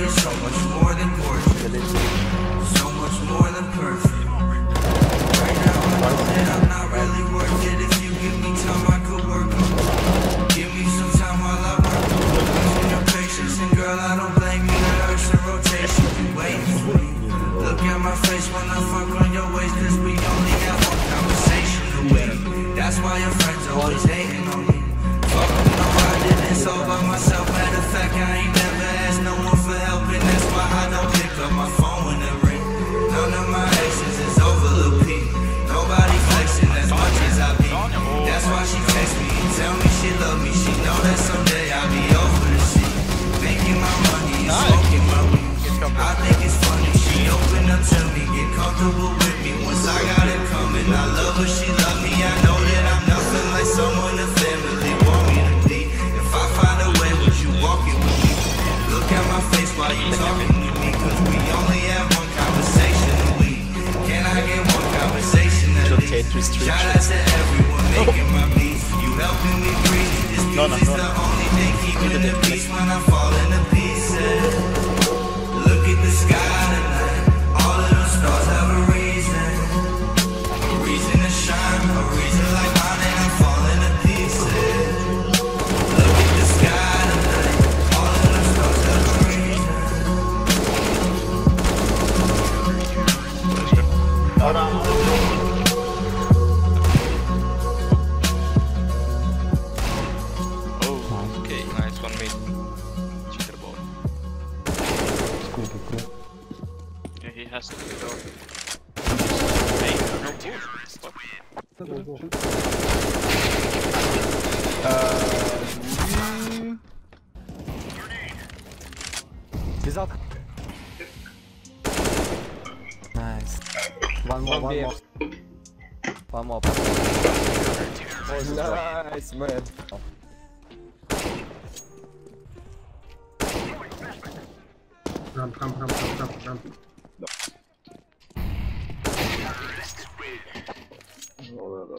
you're so much more than gorgeous, so much more than perfect. Right now I know that I'm not really worth it. If you give me time, I could work on it. Give me some time while I work on your patience. And girl, I don't blame you, that hurts in rotation. You waiting for me. Look at my face when I fuck on your waist, cause we only have one conversation a week. That's why your friends always hating on me. Fuck them, no, I did this all by myself. Matter of fact, I ain't never asked no one for help, and that's why I don't pick up my phone when it ring. None of my exes is over the peak. Nobody flexing as much as I be. That's why she text me and tell me she love me. She know that someday I'll be over the sea. Making my money and smoking my weed. I think it's funny, she open up to me, get comfortable with me. Once I got it coming, I love her, she love me. I know that I'm nothing like someone the family want me to be. If I find a way, would you walk it with me? Look at my face while you talking to me, cause we only have one conversation a week. Can I get one conversation at least? Shout out to everyone making my beats. You helping me breathe. This music's the only thing keeping the peace when I fall into pieces. Look at the sky tonight. All of those stars have a reason to shine, a reason like mine, and I'm falling to pieces. Look at the sky tonight. All of those stars have a reason. Hold on. Oh, okay, nice one mid. Cheater ball. Yeah, he has to go. Hey, no He's out. Nice. One more. One more. Oh, nice, man. Ramp.